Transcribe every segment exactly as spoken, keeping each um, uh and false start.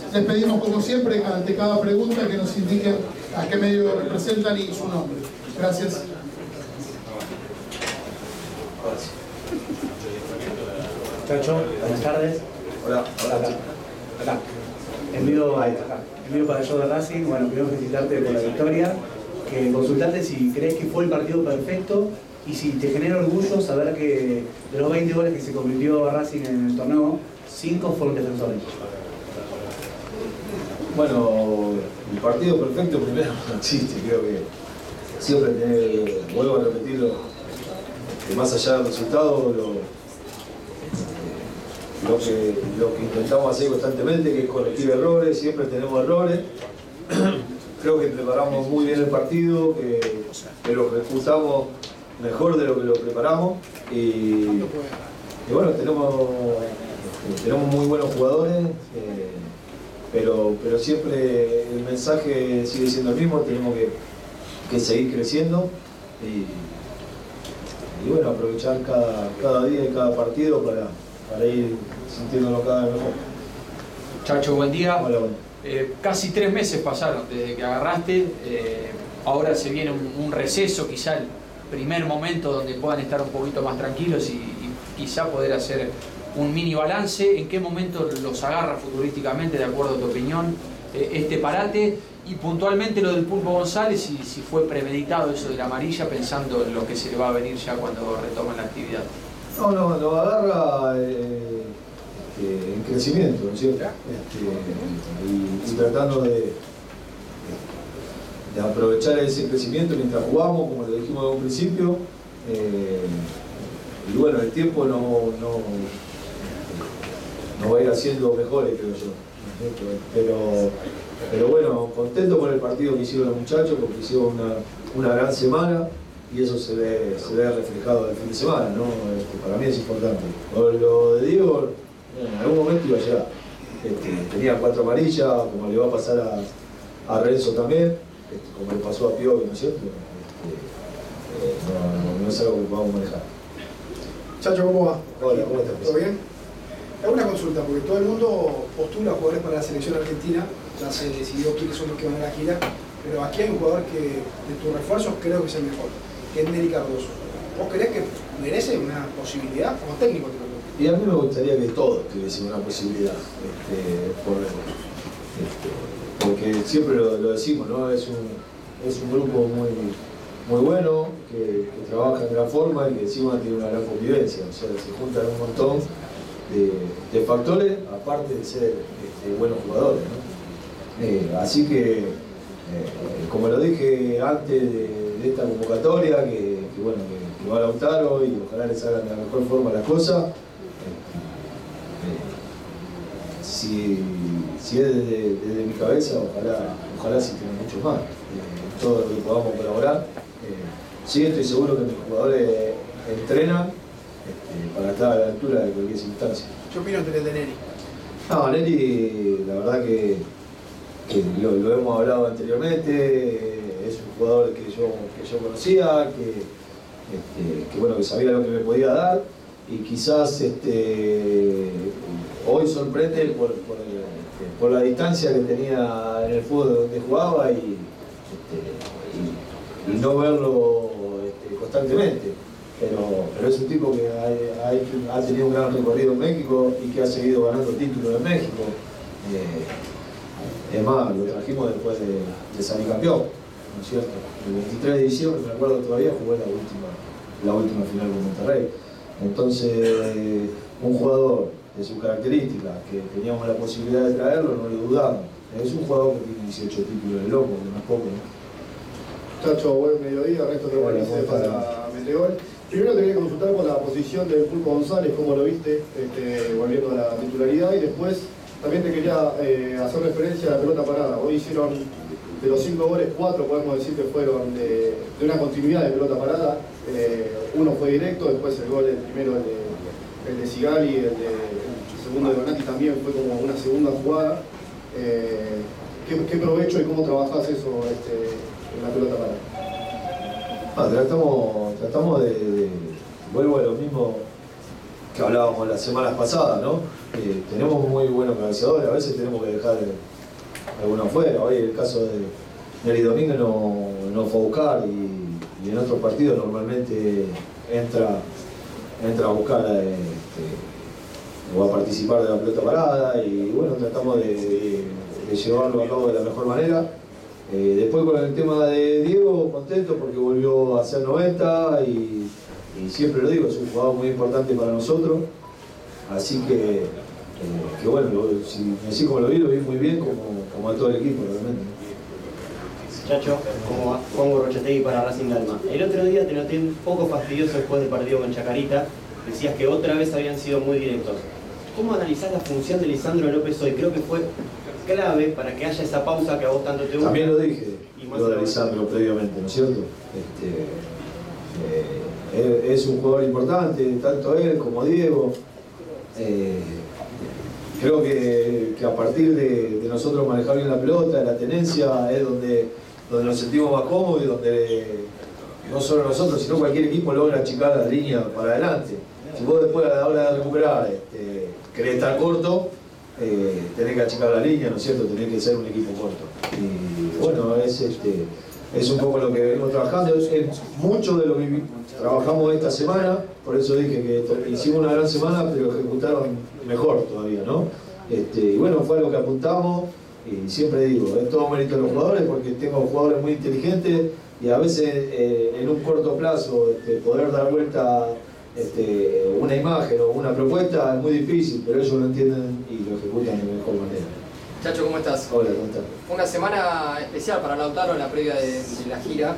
Les pedimos, como siempre, ante cada pregunta que nos indiquen a qué medio representan y su nombre. Gracias. Chacho, buenas tardes. Hola, hola. Acá. Acá. Envío, ahí está, acá. Envío para el show de Racing. Bueno, quiero felicitarte por la victoria. Que consultarte si crees que fue el partido perfecto y si te genera orgullo saber que de los veinte goles que se convirtió Racing en el torneo, cinco fueron defensores. Bueno, el partido perfecto primero no existe, creo que siempre tener, vuelvo a repetirlo, que más allá del resultado, lo, lo, que, lo que intentamos hacer constantemente, que es corregir errores, siempre tenemos errores. Creo que preparamos muy bien el partido, que, que lo ejecutamos mejor de lo que lo preparamos y, y bueno, tenemos, tenemos muy buenos jugadores. Eh, Pero, pero siempre el mensaje sigue siendo el mismo, tenemos que, que seguir creciendo y, y bueno, aprovechar cada, cada día y cada partido para, para ir sintiéndonos cada vez mejor. Chacho, buen día. Hola, bueno. Eh, casi tres meses pasaron desde que agarraste, eh, ahora se viene un, un receso, quizá el primer momento donde puedan estar un poquito más tranquilos y, y quizá poder hacer un mini balance. ¿En qué momento los agarra futurísticamente, de acuerdo a tu opinión, eh, este parate? Y puntualmente lo del Pulpo González, si, si fue premeditado eso de la amarilla, pensando en lo que se le va a venir ya cuando retomen la actividad. No, no, lo agarra eh, este, en crecimiento, ¿no es cierto? Este, y, y tratando de, de aprovechar ese crecimiento mientras jugamos, como lo dijimos en un principio. Eh, y bueno, el tiempo no, no nos va a ir haciendo mejores, creo yo. Pero, pero bueno, contento con el partido que hicieron los muchachos, porque hicieron una, una gran semana y eso se ve, se ve reflejado el fin de semana, ¿no? Este, para mí es importante. Con lo de Diego, en algún momento iba a llegar. Este, tenía cuatro amarillas, como le va a pasar a, a Renzo también, este, como le pasó a Pio, ¿no es cierto? Este, eh, no, no, no es algo que podamos manejar. Chacho, ¿cómo va? Hola, ¿cómo estás? ¿Todo bien? Hago una consulta, porque todo el mundo postula jugadores para la selección argentina, ya se decidió quiénes son los que van a la gira, pero aquí hay un jugador que de tus refuerzos creo que es el mejor, que es Nery Cardoso. ¿Vos creés que merece una posibilidad como técnico? Y a mí me gustaría que todos tuviesen una posibilidad, este, por, este, porque siempre lo, lo decimos, ¿no? Es un, es un grupo muy, muy bueno, que, que trabaja en gran forma y que encima tiene una gran convivencia, o sea, se juntan un montón de, de factores, aparte de ser este, buenos jugadores, ¿no? Eh, así que, eh, como lo dije antes de, de esta convocatoria, que, que bueno, que, que va a Lautaro y ojalá les hagan de la mejor forma las cosas. Si, si es desde, desde mi cabeza, ojalá, ojalá sí tengan mucho más, eh, todo lo que podamos colaborar. Eh, sí, estoy seguro que mis jugadores entrenan este, para estar a la altura de cualquier circunstancia. ¿Qué opinas de Nery? No, Nery, la verdad que, que lo, lo hemos hablado anteriormente, eh, es un jugador que yo, que yo conocía, que, este, que, bueno, que sabía lo que me podía dar. Y quizás este, hoy sorprende por, por, este, por la distancia que tenía en el fútbol donde jugaba y, este, y, y no verlo este, constantemente. Pero, pero es un tipo que ha, ha, ha tenido un gran recorrido en México y que ha seguido ganando títulos en México. Eh, es más, lo trajimos después de, de salir campeón, ¿no es cierto? El veintitrés de diciembre, me acuerdo todavía, jugó la última, la última final con Monterrey. Entonces, un jugador de sus características, que teníamos la posibilidad de traerlo, no lo dudamos. Es un jugador que tiene dieciocho títulos de loco, que no es poco, ¿no? Chacho, buen mediodía, resto de Hola, Buenos para Meteor. Primero te quería consultar por la posición del Pulpo González, cómo lo viste, este, volviendo a la titularidad, y después también te quería eh, hacer referencia a la pelota parada. Hoy hicieron, de los cinco goles, cuatro podemos decir que fueron de, de una continuidad de pelota parada. Eh, uno fue directo, después el gol, el primero el de, el de Sigali, el, de, el segundo de Donati también fue como una segunda jugada. Eh, ¿qué, ¿Qué provecho y cómo trabajás eso este, en la pelota parada? Ah, tratamos, tratamos de, de, vuelvo a lo mismo que hablábamos las semanas pasadas, ¿no? Eh, tenemos muy buenos cabeceadores, a veces tenemos que dejar alguno afuera. Hoy el caso de Neri Domínguez no, no fue a buscar y, y en otros partidos normalmente entra, entra a buscar este, o a participar de la pelota parada y bueno, tratamos de, de, de llevarlo a cabo de la mejor manera. Eh, después con el tema de Diego, contento porque volvió a hacer noventa y, y siempre lo digo, es un jugador muy importante para nosotros. Así que, eh, que bueno, lo, si me decís como lo vi, lo vi muy bien como, como a todo el equipo realmente. Chacho, como Juan Gorrochategui para Racing Dalma. El otro día te noté un poco fastidioso después del partido con Chacarita. Decías que otra vez habían sido muy directos. ¿Cómo analizás la función de Lisandro López hoy? Creo que fue clave para que haya esa pausa que a vos tanto te gusta. También lo dije, lo de Lisandro previamente, ¿no es cierto? Este, eh, es un jugador importante, tanto él como Diego. Eh, creo que, que a partir de, de nosotros manejar bien la pelota, la tenencia, es donde, donde nos sentimos más cómodos y donde no solo nosotros, sino cualquier equipo logra achicar la línea para adelante. Si vos después a la hora de recuperar este, querés estar corto, eh, tenés que achicar la línea, ¿no es cierto? Tenés que ser un equipo corto. Y bueno, es, este, es un poco lo que venimos trabajando, es, es mucho de lo que trabajamos esta semana, por eso dije que hicimos una gran semana, pero ejecutaron mejor todavía, ¿no? Este, y bueno, fue a lo que apuntamos, y siempre digo, es todo mérito de los jugadores, porque tengo jugadores muy inteligentes, y a veces eh, en un corto plazo este, poder dar vuelta este, una imagen o una propuesta es muy difícil, pero ellos lo entienden y lo ejecutan de mejor manera. Chacho, ¿cómo estás? Hola, ¿cómo estás? Una semana especial para Lautaro en la previa de, de la gira,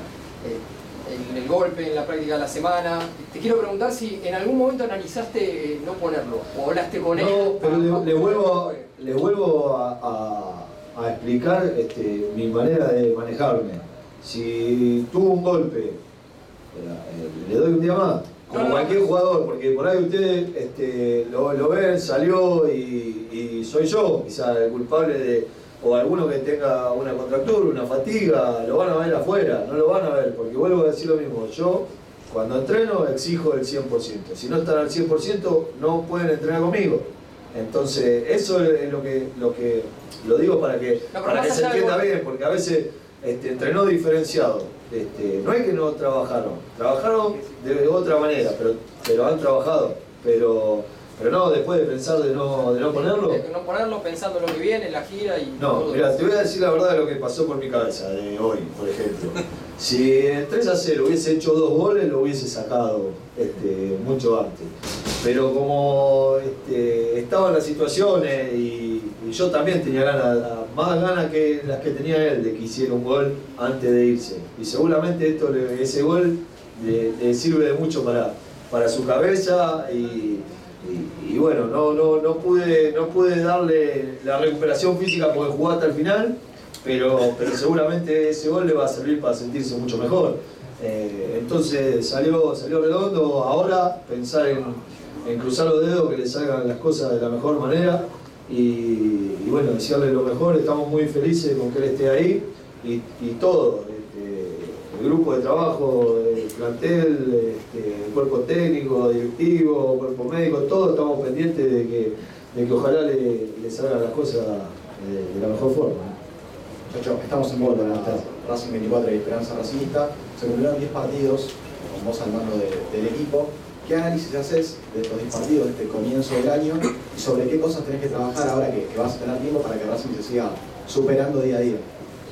eh, el, el golpe en la práctica de la semana. Te quiero preguntar si en algún momento analizaste no ponerlo, o hablaste con él. No, pero le, para, le vuelvo, le vuelvo a, a, a explicar este, mi manera de manejarme. Si tuvo un golpe, eh, le doy un día más, como no, no, cualquier no. jugador, porque por ahí ustedes este, lo, lo ven, salió y, y soy yo, quizá el culpable de, o alguno que tenga una contractura, una fatiga, lo van a ver afuera, no lo van a ver, porque vuelvo a decir lo mismo, yo cuando entreno exijo el cien por ciento, si no están al cien por ciento no pueden entrenar conmigo. Entonces eso es lo que, lo que lo digo para que, no, para que se entienda bien, porque a veces este, entrenó diferenciado. Este, no es que no trabajaron, trabajaron de otra manera, pero, pero han trabajado, pero, pero no, después de pensar de no, de no ponerlo. De no ponerlo pensando en lo que viene, en la gira y No, todo. mira, te voy a decir la verdad de lo que pasó por mi cabeza de hoy, por ejemplo. Si en tres a cero hubiese hecho dos goles, lo hubiese sacado este, mucho antes. Pero como este, estaban las situaciones y, y yo también tenía ganas, más ganas que las que tenía él de que hiciera un gol antes de irse. Y seguramente esto, ese gol le, le sirve de mucho para, para su cabeza y, y, y bueno, no, no, no, pude, no pude darle la recuperación física porque jugó hasta el final, pero, pero seguramente ese gol le va a servir para sentirse mucho mejor. Eh, entonces salió, salió redondo. Ahora pensar en, en cruzar los dedos, que le salgan las cosas de la mejor manera y, y bueno, desearle lo mejor. Estamos muy felices con que él esté ahí y, y todo, este, el grupo de trabajo, el plantel, este, el cuerpo técnico, directivo, cuerpo médico, todos estamos pendientes de que, de que ojalá le, le salgan las cosas de, de la mejor forma. Chacho, estamos en vuelta en esta Racing veinticuatro y Esperanza Racingista. Se cumplieron diez partidos con vos al mando de, del equipo. ¿Qué análisis haces de estos diez partidos, de este comienzo del año? ¿Y sobre qué cosas tenés que trabajar ahora que, que vas a tener tiempo para que Racing se siga superando día a día?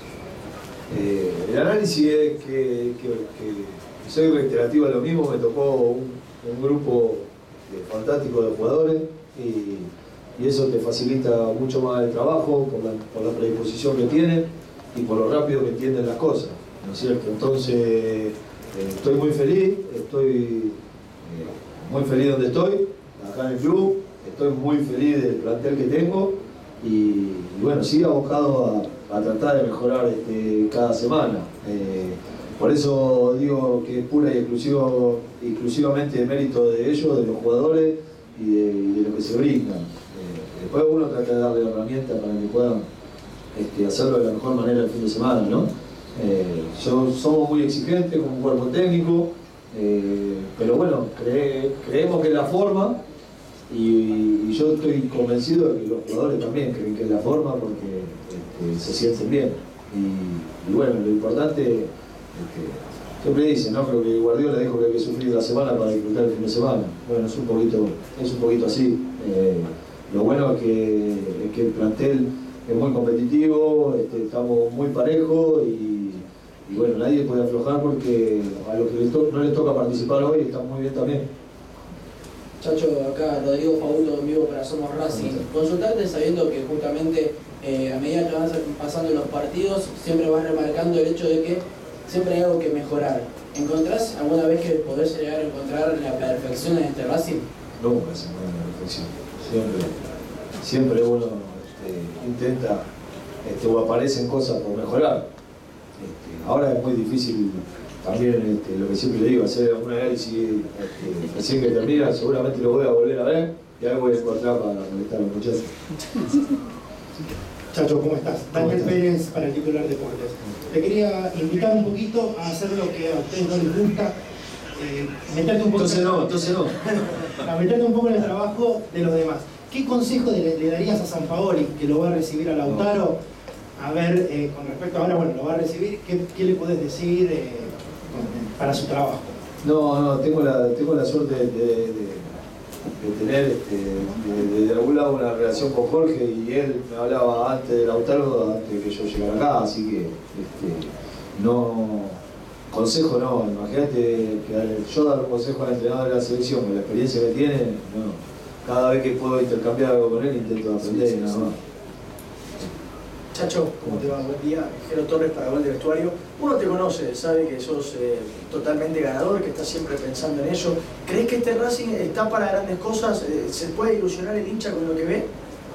Eh, el análisis es que, que, que soy reiterativo a lo mismo. Me tocó un, un grupo de, fantástico de jugadores y y eso te facilita mucho más el trabajo por la, por la predisposición que tienen y por lo rápido que entienden las cosas, ¿no es cierto? Entonces, eh, estoy muy feliz, estoy eh, muy feliz donde estoy, acá en el club, estoy muy feliz del plantel que tengo y, y bueno, sí abocado a, a tratar de mejorar este, cada semana. Eh, por eso digo que es pura y exclusivo, exclusivamente de mérito de ellos, de los jugadores y de, y de lo que se brindan. Después uno trata de darle la herramienta para que puedan este, hacerlo de la mejor manera el fin de semana, ¿no? Eh, yo, somos muy exigentes como un cuerpo técnico, eh, pero bueno, cre, creemos que es la forma y, y yo estoy convencido de que los jugadores también creen que es la forma porque este, se sienten bien. Y, y bueno, lo importante es que siempre dicen, ¿no? Creo que Guardiola dijo que hay que sufrir la semana para disfrutar el fin de semana. Bueno, es un poquito, es un poquito así. Eh, lo bueno es que, es que el plantel es muy competitivo, este, estamos muy parejos y, y bueno, nadie puede aflojar porque a los que les to no les toca participar hoy están muy bien también. Chacho, acá Rodrigo Fabulo en vivo para Somos Racing. Consultarte sabiendo que justamente eh, a medida que van pasando los partidos siempre vas remarcando el hecho de que siempre hay algo que mejorar. ¿Encontrás alguna vez que podés llegar a encontrar la perfección en este Racing? Nunca se encuentra la perfección. Siempre, siempre uno este, intenta este, o aparecen cosas por mejorar. Este, ahora es muy difícil también, este, lo que siempre le digo, hacer un análisis este, recién que termina, seguramente lo voy a volver a ver y algo voy a encontrar para molestar a los muchachos. Chacho, ¿cómo estás? Daniel Pérez para el Titular Deportes. Te quería invitar un poquito a hacer lo que a ustedes no les gusta, eh, meterte un poco entonces no, entonces no. a meterte un poco en el trabajo de los demás. ¿Qué consejo le, le darías a Sampaoli, que lo va a recibir a Lautaro? A ver, eh, con respecto a ahora, bueno, lo va a recibir, ¿qué, qué le podés decir eh, para su trabajo? No, no, tengo la, tengo la suerte de, de, de de tener este, de, de, de algún lado una relación con Jorge y él me hablaba antes de Lautaro, antes de que yo llegara acá, así que este, no, consejo no, imagínate que yo dar un consejo al entrenador de la selección con la experiencia que tiene, no, cada vez que puedo intercambiar algo con él intento aprender y nada más. Chacho, ¿cómo te va? Buen día. Jero Torres para Gol de Vestuario. Uno te conoce, sabe que sos eh, totalmente ganador, que estás siempre pensando en eso. ¿Crees que este Racing está para grandes cosas? Eh, ¿Se puede ilusionar el hincha con lo que ve?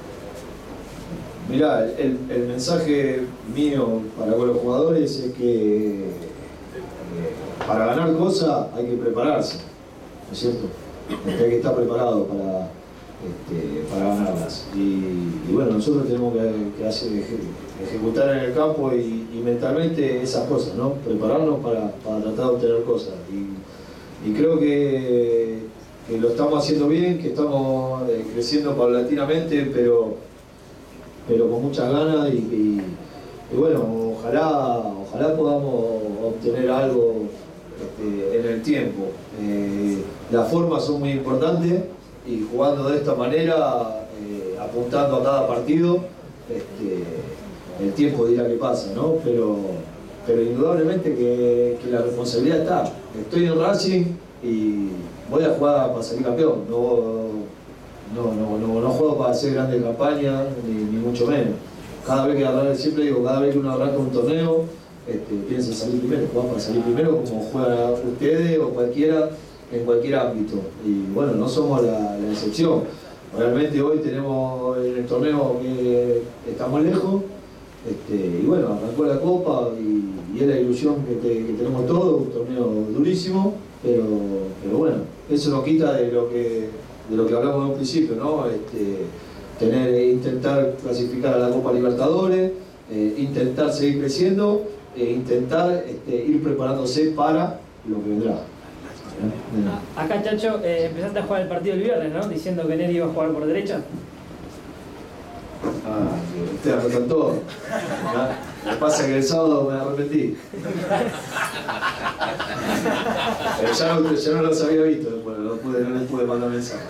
Mirá, el, el mensaje mío para con los jugadores es que eh, para ganar cosas hay que prepararse, ¿no es cierto? Hay que estar preparado para... Este, para ganarlas y, y bueno, nosotros tenemos que, que hacer, ejecutar en el campo y, y mentalmente esas cosas, ¿no? Prepararnos para, para tratar de obtener cosas y, y creo que, que lo estamos haciendo bien, que estamos eh, creciendo paulatinamente pero, pero con muchas ganas y, y, y bueno, ojalá, ojalá podamos obtener algo este, en el tiempo. Eh, las formas son muy importantes y jugando de esta manera, eh, apuntando a cada partido, este, el tiempo dirá qué pasa, ¿no? Pero, pero indudablemente que, que la responsabilidad está. Estoy en Racing y voy a jugar para salir campeón, no, no, no, no, no juego para hacer grandes campañas, ni, ni mucho menos. Cada vez que arranca, siempre digo, cada vez que uno arranca un torneo, este, piensa en salir primero, jugar para salir primero como juegan ustedes o cualquiera, en cualquier ámbito y bueno, no somos la, la excepción. Realmente hoy tenemos en el torneo que estamos lejos este, y bueno, arrancó la Copa y, y es la ilusión que, te, que tenemos todos, un torneo durísimo, pero, pero bueno, eso nos quita de lo que, de lo que hablamos en un principio, ¿no? Este, tener, intentar clasificar a la Copa Libertadores, eh, intentar seguir creciendo e intentar este, ir preparándose para lo que vendrá. Acá, Chacho, eh, empezaste a jugar el partido el viernes, ¿no? Diciendo que Neri iba a jugar por derecha. Ah, ustedes anotan todo. ¿No? Lo que pasa es que el sábado me arrepentí. Pero ya no, ya no los había visto, bueno, no, pude, no les pude mandar mensaje.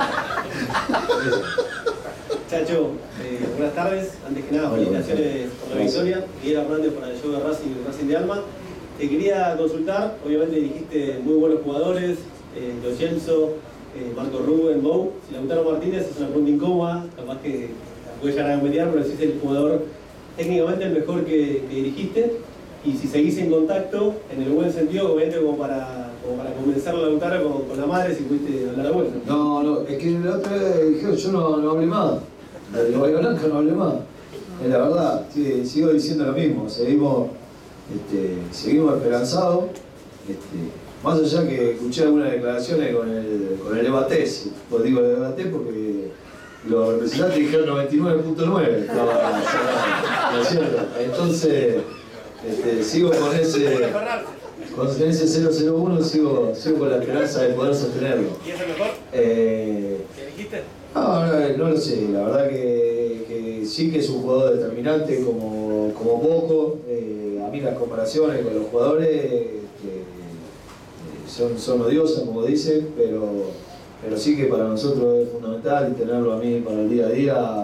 Chacho, eh, buenas tardes. Antes que nada, felicitaciones por la victoria. Miguel Hernández para el show de Racing y Racing de Alma. Te quería consultar, obviamente dijiste muy buenos jugadores, eh, Lo Celso, eh, Marco Rubén, Bou. Si Lautaro Martínez es una pregunta incómoda, capaz que la puedes llegar a mediar, pero si es el jugador técnicamente el mejor que, que dirigiste, y si seguís en contacto, en el buen sentido, obviamente como para, como para convencer a Lautaro con, con la madre, si pudiste hablar a vuelta. No, no, es que la otra vez dijeron, yo no, no hablé más, de Bahía Blanca no hablé más. Es la verdad, sí, sigo diciendo lo mismo, seguimos... Este, seguimos esperanzados, este, más allá que escuché algunas declaraciones con el, con el Ebatés, pues digo el Ebatés porque los representantes dijeron noventa y nueve punto nueve, ¿no es cierto? Entonces este, sigo con ese, con ese cero cero uno, sigo, sigo con la esperanza de poder sostenerlo. ¿Y es el mejor? Eh, dijiste? No, no, no lo sé, la verdad que, que sí que es un jugador determinante como, como poco. Eh, a mí las comparaciones con los jugadores eh, son, son odiosas, como dicen, pero, pero sí que para nosotros es fundamental y tenerlo a mí para el día a día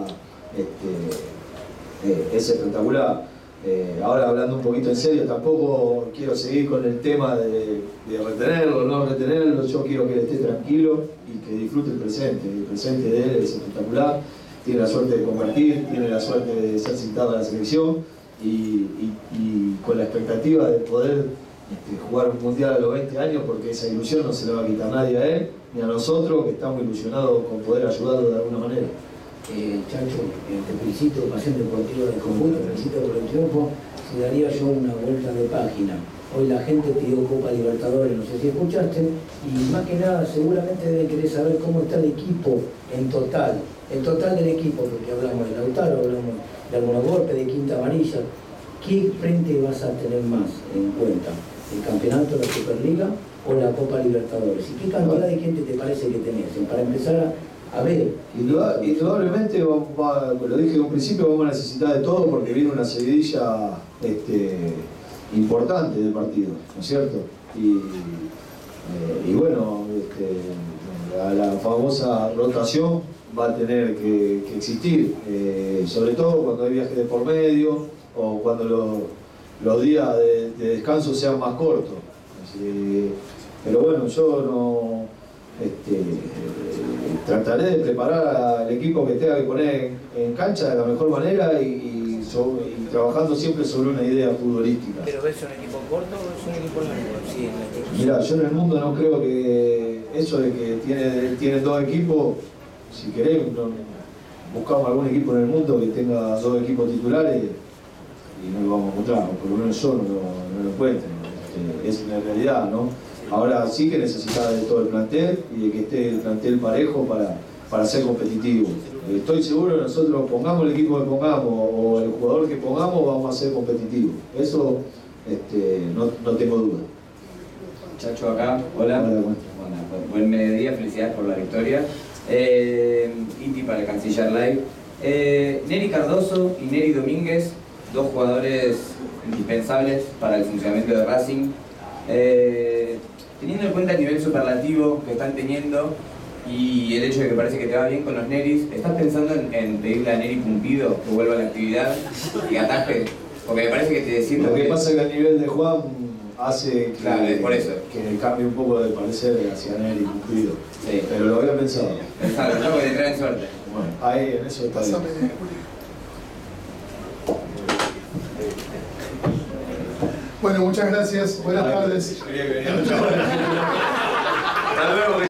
este, eh, es espectacular. Eh, ahora hablando un poquito en serio, tampoco quiero seguir con el tema de, de retenerlo o no retenerlo. Yo quiero que él esté tranquilo y que disfrute el presente. El presente de él es espectacular, tiene la suerte de compartir, tiene la suerte de ser citado a la selección y, y, y con la expectativa de poder este, jugar un mundial a los veinte años, porque esa ilusión no se le va a quitar nadie a él ni a nosotros, que estamos ilusionados con poder ayudarlo de alguna manera. Eh, Chacho, eh, te felicito, Pasión Deportiva del Conjunto, te felicito por el triunfo. Si daría yo una vuelta de página. Hoy la gente pidió Copa Libertadores, no sé si escuchaste, y más que nada seguramente debe querer saber cómo está el equipo en total, el total del equipo, porque hablamos de Lautaro, hablamos de algunos golpes, de quinta amarilla. ¿Qué frente vas a tener más en cuenta? ¿El campeonato, la Superliga o la Copa Libertadores? ¿Y qué cantidad de gente te parece que tenés? Para empezar a A ver, indudablemente, va, lo dije en un principio, vamos a necesitar de todo porque viene una seguidilla este, importante del partido, ¿no es cierto? Y, eh, y bueno, este, la, la famosa rotación va a tener que, que existir, eh, sobre todo cuando hay viajes de por medio o cuando lo, los días de, de descanso sean más cortos. Así, pero bueno, yo no... Este, eh, trataré de preparar al equipo que tenga que poner en, en cancha de la mejor manera y, y, sobre, y trabajando siempre sobre una idea futbolística. ¿Pero ves un equipo corto o es un equipo largo? Sí, en Mira, yo en el mundo no creo que eso de que tiene, tienen dos equipos, si querés, no, buscamos algún equipo en el mundo que tenga dos equipos titulares y no lo vamos a encontrar, o por lo menos yo no, no, no lo encuentro. Este, es una realidad, ¿no? Ahora sí que necesita de todo el plantel y de que esté el plantel parejo para, para ser competitivo. Estoy seguro que nosotros pongamos el equipo que pongamos o el jugador que pongamos, vamos a ser competitivos. Eso este, no, no tengo duda. Chacho acá, hola. Hola, bueno, buen mediodía, felicidades por la victoria. Eh, Iti para el Canciller Live. Eh, Neri Cardoso y Neri Domínguez, dos jugadores indispensables para el funcionamiento de Racing. Eh, Teniendo en cuenta el nivel superlativo que están teniendo y el hecho de que parece que te va bien con los Neris, ¿estás pensando en, en pedirle a Neri Pumpido que vuelva a la actividad y ataje? Porque me parece que te siento Lo que, que... pasa es que el nivel de Juan hace que, claro, es por eso. que cambie un poco de parecer hacia Neri Pumpido. Sí. Pero lo había pensado. Pensalo, no, porque te traen suerte. Bueno, ahí en eso está bien. Bueno, muchas gracias. Buenas tardes.